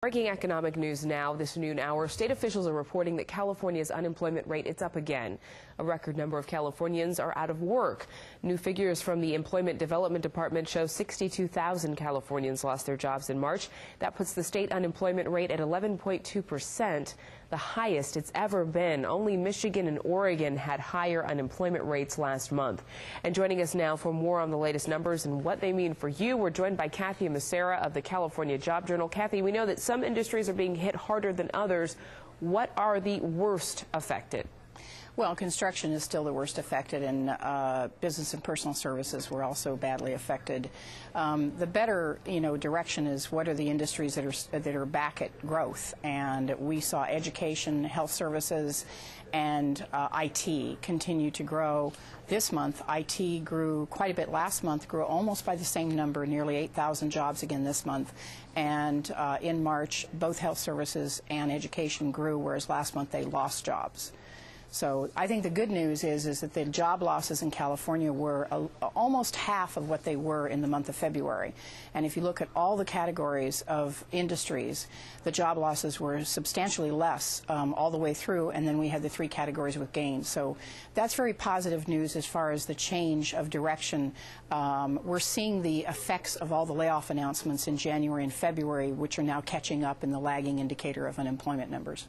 Breaking economic news now, this noon hour. State officials are reporting that California's unemployment rate is up again. A record number of Californians are out of work. New figures from the Employment Development Department show 62,000 Californians lost their jobs in March. That puts the state unemployment rate at 11.2%, the highest it's ever been. Only Michigan and Oregon had higher unemployment rates last month. And joining us now for more on the latest numbers and what they mean for you, we're joined by Kathy Macera of the California Job Journal. Kathy, we know that some industries are being hit harder than others. What are the worst affected? Well, construction is still the worst affected, and business and personal services were also badly affected. The better, direction is what are the industries that are back at growth, and we saw education, health services, and IT continue to grow. This month, IT grew quite a bit. Last month, grew almost by the same number, nearly 8,000 jobs again this month. And in March, both health services and education grew, whereas last month they lost jobs. So I think the good news is that the job losses in California were almost half of what they were in the month of February. And if you look at all the categories of industries, the job losses were substantially less all the way through, and then we had the three categories with gains. So that's very positive news as far as the change of direction. We're seeing the effects of all the layoff announcements in January and February, which are now catching up in the lagging indicator of unemployment numbers.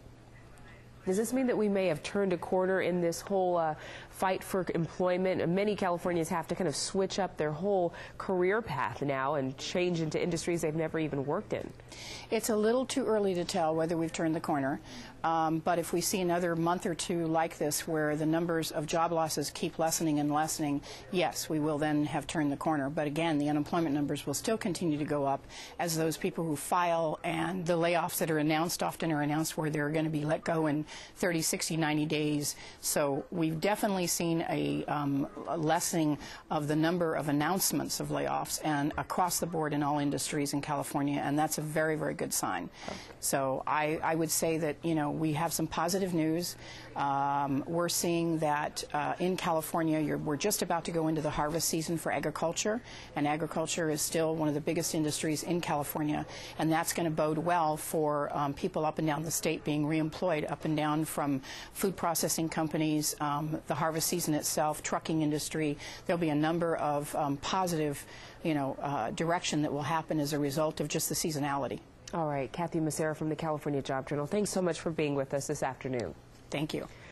Does this mean that we may have turned a corner in this whole fight for employment? Many Californians have to kind of switch up their whole career path now and change into industries they've never even worked in. It's a little too early to tell whether we've turned the corner, but if we see another month or two like this where the numbers of job losses keep lessening and lessening, yes, we will then have turned the corner. But again, the unemployment numbers will still continue to go up as those people who file, and the layoffs that are announced often are announced where they're going to be let go in 30, 60, 90 days. So we've definitely seen a lessening of the number of announcements of layoffs and across the board in all industries in California, and that's a very, very good sign. So I would say that, we have some positive news. We're seeing that in California, we're just about to go into the harvest season for agriculture, and agriculture is still one of the biggest industries in California, and that's going to bode well for people up and down the state being reemployed up and down from food processing companies, the harvest season itself, trucking industry. There'll be a number of positive, direction that will happen as a result of just the seasonality. All right, Kathy Macera from the California Job Journal, thanks so much for being with us this afternoon. Thank you.